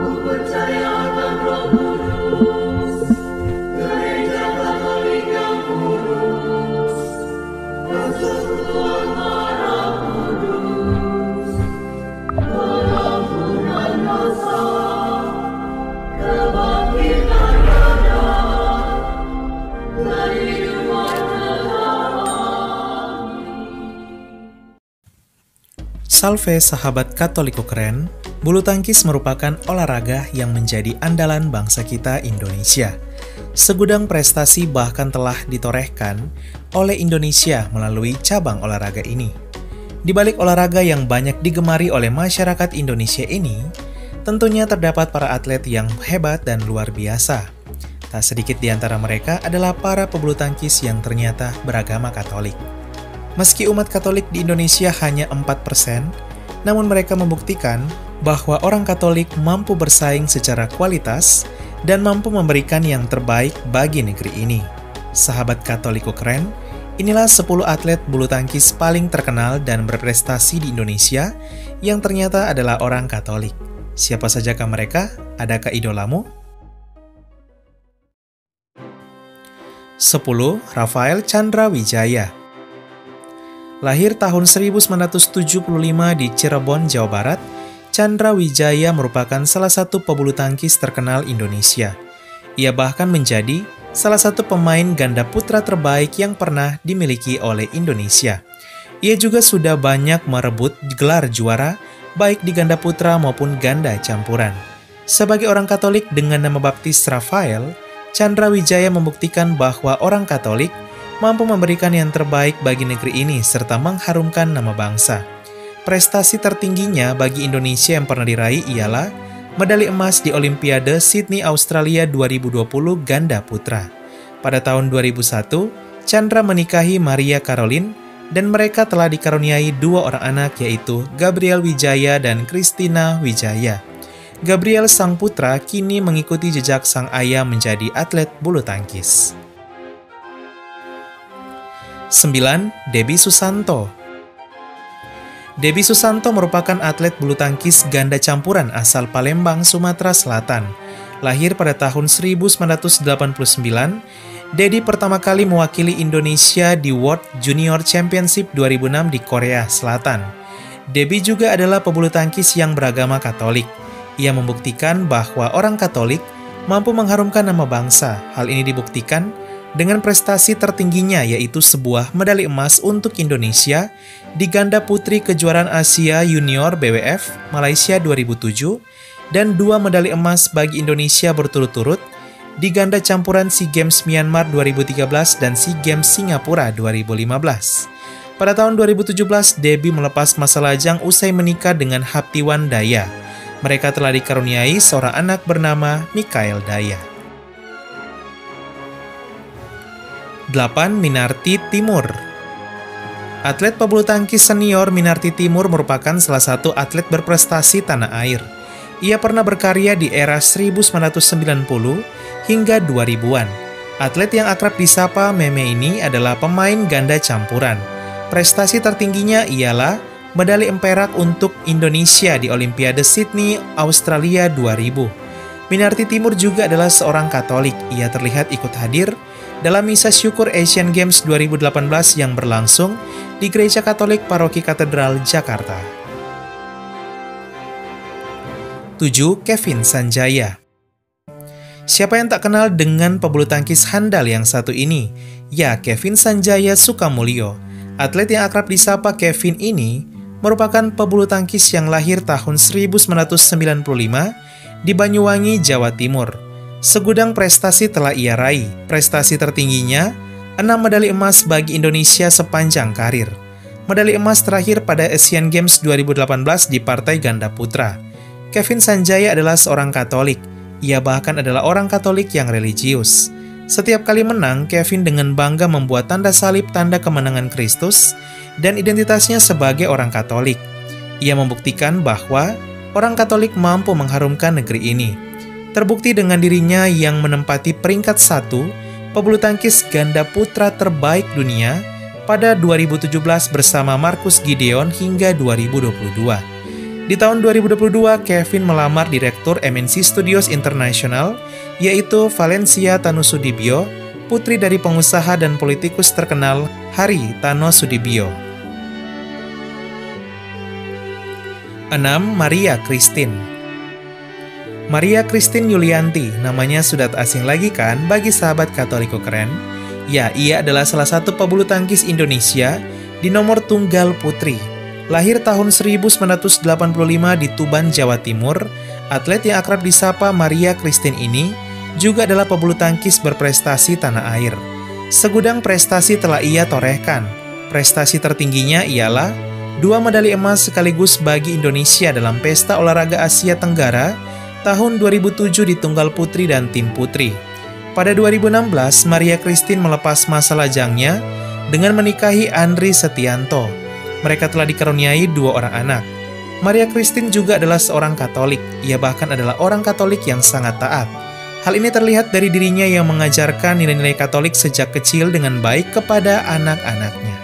Salve sahabat Katoliko keren, bulu tangkis merupakan olahraga yang menjadi andalan bangsa kita Indonesia. Segudang prestasi bahkan telah ditorehkan oleh Indonesia melalui cabang olahraga ini. Di balik olahraga yang banyak digemari oleh masyarakat Indonesia ini, tentunya terdapat para atlet yang hebat dan luar biasa. Tak sedikit di antara mereka adalah para pebulu tangkis yang ternyata beragama Katolik. Meski umat Katolik di Indonesia hanya 4%, namun mereka membuktikan bahwa orang Katolik mampu bersaing secara kualitas dan mampu memberikan yang terbaik bagi negeri ini. Sahabat Katoliko keren, inilah 10 atlet bulu tangkis paling terkenal dan berprestasi di Indonesia yang ternyata adalah orang Katolik. Siapa sajakah mereka? Adakah idolamu? 10. Rafael Tjandra Wijaya. Lahir tahun 1975 di Cirebon, Jawa Barat, Tjandra Wijaya merupakan salah satu pebulu tangkis terkenal Indonesia. Ia bahkan menjadi salah satu pemain ganda putra terbaik yang pernah dimiliki oleh Indonesia. Ia juga sudah banyak merebut gelar juara, baik di ganda putra maupun ganda campuran. Sebagai orang Katolik dengan nama baptis Rafael, Tjandra Wijaya membuktikan bahwa orang Katolik mampu memberikan yang terbaik bagi negeri ini serta mengharumkan nama bangsa. Prestasi tertingginya bagi Indonesia yang pernah diraih ialah medali emas di Olimpiade Sydney Australia 2020 ganda putra. Pada tahun 2001, Tjandra menikahi Maria Caroline dan mereka telah dikaruniai 2 orang anak yaitu Gabriel Wijaya dan Christina Wijaya. Gabriel sang putra kini mengikuti jejak sang ayah menjadi atlet bulu tangkis. 9. Debbie Susanto. Debbie Susanto merupakan atlet bulu tangkis ganda campuran asal Palembang, Sumatera Selatan. Lahir pada tahun 1989, Debbie pertama kali mewakili Indonesia di World Junior Championship 2006 di Korea Selatan. Debbie juga adalah pebulu tangkis yang beragama Katolik. Ia membuktikan bahwa orang Katolik mampu mengharumkan nama bangsa. Hal ini dibuktikan dengan prestasi tertingginya yaitu sebuah medali emas untuk Indonesia di ganda putri kejuaraan Asia Junior BWF Malaysia 2007 dan 2 medali emas bagi Indonesia berturut-turut di ganda campuran SEA Games Myanmar 2013 dan SEA Games Singapura 2015. Pada tahun 2017, Debbie melepas masa lajang usai menikah dengan Haptiwan Daya. Mereka telah dikaruniai seorang anak bernama Mikael Daya. 8. Minarti Timur. Atlet pebulu tangkis senior Minarti Timur merupakan salah satu atlet berprestasi tanah air. Ia pernah berkarya di era 1990 hingga 2000-an. Atlet yang akrab disapa Meme ini adalah pemain ganda campuran. Prestasi tertingginya ialah medali perak untuk Indonesia di Olimpiade Sydney Australia 2000. Minarti Timur juga adalah seorang Katolik. Ia terlihat ikut hadir dalam misa syukur Asian Games 2018 yang berlangsung di Gereja Katolik Paroki Katedral, Jakarta. 7. Kevin Sanjaya. Siapa yang tak kenal dengan pebulu tangkis handal yang satu ini? Ya, Kevin Sanjaya Sukamulyo. Atlet yang akrab disapa Kevin ini merupakan pebulu tangkis yang lahir tahun 1995 di Banyuwangi, Jawa Timur. Segudang prestasi telah ia raih. Prestasi tertingginya, 6 medali emas bagi Indonesia sepanjang karir. Medali emas terakhir pada Asian Games 2018 di partai ganda putra. Kevin Sanjaya adalah seorang Katolik. Ia bahkan adalah orang Katolik yang religius. Setiap kali menang, Kevin dengan bangga membuat tanda salib tanda kemenangan Kristus dan identitasnya sebagai orang Katolik. Ia membuktikan bahwa orang Katolik mampu mengharumkan negeri ini. Terbukti dengan dirinya yang menempati peringkat 1 pebulu tangkis ganda putra terbaik dunia pada 2017 bersama Marcus Gideon hingga 2022. Di tahun 2022, Kevin melamar direktur MNC Studios International, yaitu Valencia Tanusudibio, putri dari pengusaha dan politikus terkenal Hari Tanusudibio. 6. Maria Christine. Maria Christine Yulianti, namanya sudah tak asing lagi kan bagi sahabat Katoliko keren? Ya, ia adalah salah satu pebulu tangkis Indonesia di nomor tunggal putri. Lahir tahun 1985 di Tuban, Jawa Timur, atlet yang akrab disapa Maria Christine ini juga adalah pebulu tangkis berprestasi tanah air. Segudang prestasi telah ia torehkan. Prestasi tertingginya ialah 2 medali emas sekaligus bagi Indonesia dalam Pesta Olahraga Asia Tenggara tahun 2007 di tunggal putri dan tim putri. Pada 2016, Maria Christine melepas masa lajangnya dengan menikahi Andri Setianto. Mereka telah dikaruniai 2 orang anak. Maria Christine juga adalah seorang Katolik. Ia bahkan adalah orang Katolik yang sangat taat. Hal ini terlihat dari dirinya yang mengajarkan nilai-nilai Katolik sejak kecil dengan baik kepada anak-anaknya.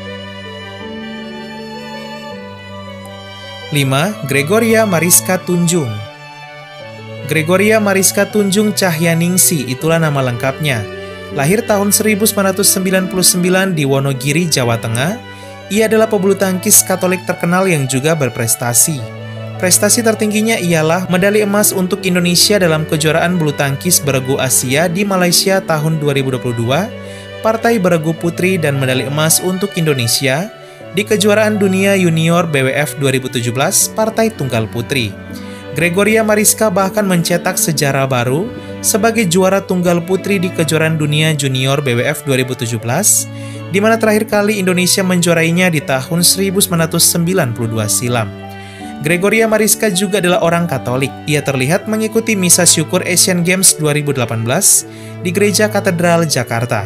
5. Gregoria Mariska Tunjung. Gregoria Mariska Tunjung Cahyaningsih, itulah nama lengkapnya. Lahir tahun 1999 di Wonogiri, Jawa Tengah. Ia adalah pebulu tangkis Katolik terkenal yang juga berprestasi. Prestasi tertingginya ialah medali emas untuk Indonesia dalam kejuaraan bulu tangkis beregu Asia di Malaysia tahun 2022, partai beregu putri dan medali emas untuk Indonesia di kejuaraan dunia junior BWF 2017, partai tunggal putri. Gregoria Mariska bahkan mencetak sejarah baru sebagai juara tunggal putri di kejuaraan dunia junior BWF 2017, di mana terakhir kali Indonesia menjuarainya di tahun 1992 silam. Gregoria Mariska juga adalah orang Katolik. Ia terlihat mengikuti misa syukur Asian Games 2018 di Gereja Katedral Jakarta.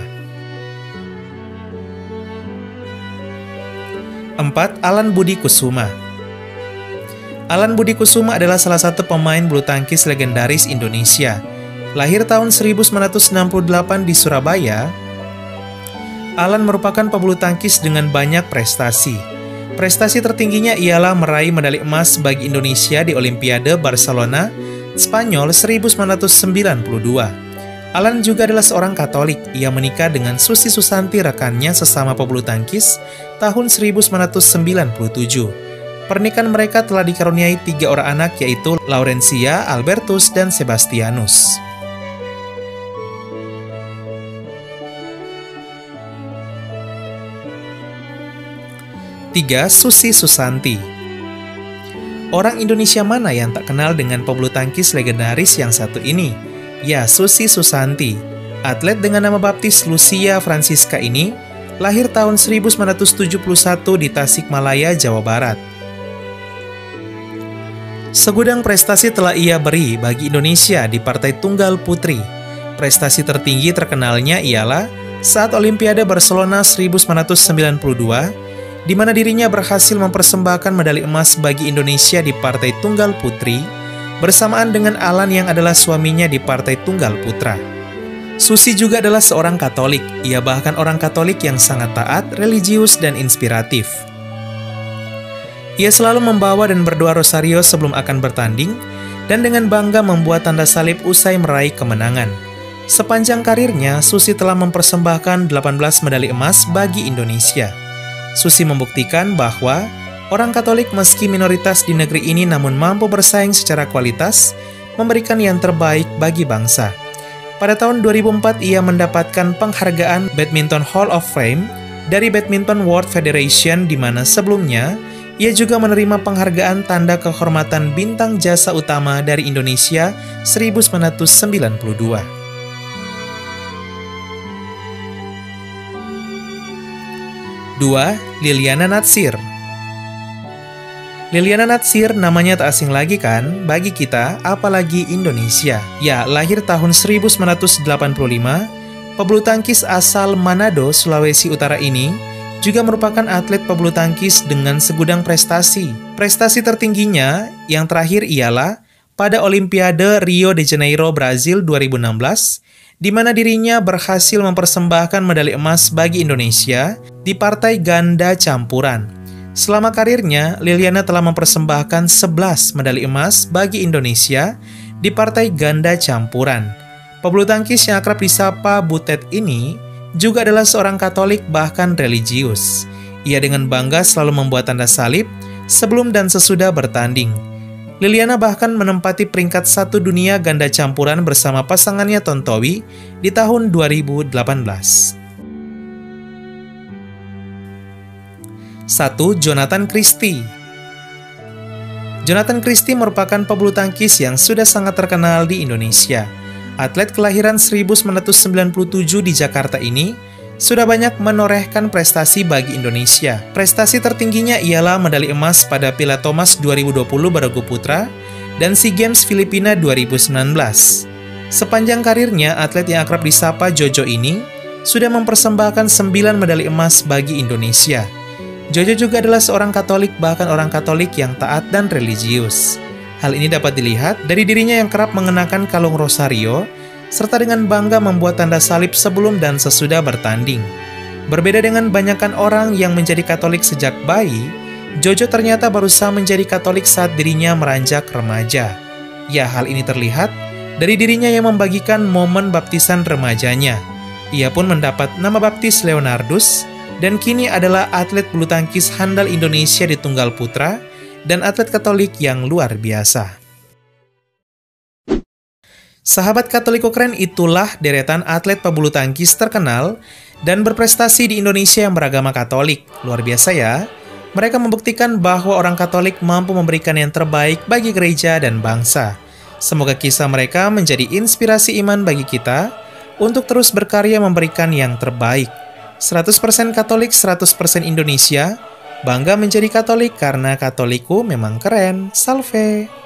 4. Alan Budi Kusuma. Alan Budi Kusuma adalah salah satu pemain bulu tangkis legendaris Indonesia. Lahir tahun 1968 di Surabaya, Alan merupakan pebulu tangkis dengan banyak prestasi. Prestasi tertingginya ialah meraih medali emas bagi Indonesia di Olimpiade Barcelona, Spanyol 1992. Alan juga adalah seorang Katolik. Ia menikah dengan Susi Susanti, rekannya sesama pebulu tangkis, tahun 1997. Pernikahan mereka telah dikaruniai 3 orang anak, yaitu Laurencia, Albertus, dan Sebastianus. 3. Susi Susanti. Orang Indonesia mana yang tak kenal dengan pebulu tangkis legendaris yang satu ini? Ya, Susi Susanti. Atlet dengan nama baptis Lucia Francisca ini lahir tahun 1971 di Tasikmalaya, Jawa Barat. Segudang prestasi telah ia beri bagi Indonesia di partai tunggal putri. Prestasi tertinggi terkenalnya ialah saat Olimpiade Barcelona 1992, di mana dirinya berhasil mempersembahkan medali emas bagi Indonesia di partai tunggal putri, bersamaan dengan Alan yang adalah suaminya di partai tunggal putra. Susi juga adalah seorang Katolik. Ia bahkan orang Katolik yang sangat taat, religius, dan inspiratif. Ia selalu membawa dan berdoa rosario sebelum akan bertanding, dan dengan bangga membuat tanda salib usai meraih kemenangan. Sepanjang karirnya, Susi telah mempersembahkan 18 medali emas bagi Indonesia. Susi membuktikan bahwa orang Katolik meski minoritas di negeri ini namun mampu bersaing secara kualitas, memberikan yang terbaik bagi bangsa. Pada tahun 2004, ia mendapatkan penghargaan Badminton Hall of Fame dari Badminton World Federation, di mana sebelumnya ia juga menerima penghargaan Tanda Kehormatan Bintang Jasa Utama dari Indonesia 1992. 2. Liliana Natsir. Liliana Natsir namanya tak asing lagi kan bagi kita, apalagi Indonesia. Ya, lahir tahun 1985, pebulu tangkis asal Manado, Sulawesi Utara ini juga merupakan atlet pebulu tangkis dengan segudang prestasi. Prestasi tertingginya yang terakhir ialah pada Olimpiade Rio de Janeiro, Brazil 2016, di mana dirinya berhasil mempersembahkan medali emas bagi Indonesia di partai ganda campuran. Selama karirnya, Liliana telah mempersembahkan 11 medali emas bagi Indonesia di partai ganda campuran. Pebulu tangkis yang akrab disapa Butet ini juga adalah seorang Katolik bahkan religius. Ia dengan bangga selalu membuat tanda salib sebelum dan sesudah bertanding. Liliana bahkan menempati peringkat 1 dunia ganda campuran bersama pasangannya Tontowi di tahun 2018. 1. Jonathan Christie. Jonathan Christie merupakan pebulu tangkis yang sudah sangat terkenal di Indonesia. Atlet kelahiran 1997 di Jakarta ini sudah banyak menorehkan prestasi bagi Indonesia. Prestasi tertingginya ialah medali emas pada Piala Thomas 2020 baragu putra dan SEA Games Filipina 2019. Sepanjang karirnya, atlet yang akrab disapa Jojo ini sudah mempersembahkan 9 medali emas bagi Indonesia. Jojo juga adalah seorang Katolik, bahkan orang Katolik yang taat dan religius. Hal ini dapat dilihat dari dirinya yang kerap mengenakan kalung rosario, serta dengan bangga membuat tanda salib sebelum dan sesudah bertanding. Berbeda dengan banyakkan orang yang menjadi Katolik sejak bayi, Jojo ternyata berusaha menjadi Katolik saat dirinya meranjak remaja. Ya, hal ini terlihat dari dirinya yang membagikan momen baptisan remajanya. Ia pun mendapat nama baptis Leonardus, dan kini adalah atlet bulu tangkis handal Indonesia di tunggal putra dan atlet Katolik yang luar biasa. Sahabat Katoliko keren, itulah deretan atlet pebulu tangkis terkenal dan berprestasi di Indonesia yang beragama Katolik. Luar biasa ya. Mereka membuktikan bahwa orang Katolik mampu memberikan yang terbaik bagi gereja dan bangsa. Semoga kisah mereka menjadi inspirasi iman bagi kita untuk terus berkarya memberikan yang terbaik. 100% Katolik, 100% Indonesia. Bangga menjadi Katolik karena Katoliku memang keren. Salve!